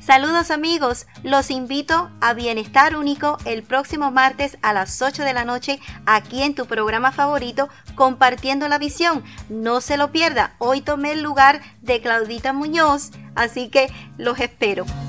Saludos amigos, los invito a Bienestar Único el próximo martes a las 8 de la noche aquí en tu programa favorito Compartiendo la Visión. No se lo pierda, hoy tomé el lugar de Claudita Muñoz, así que los espero.